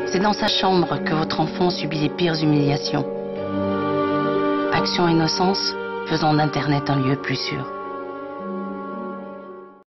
C'est dans sa chambre que votre enfant subit les pires humiliations. Action Innocence, faisons d'Internet un lieu plus sûr.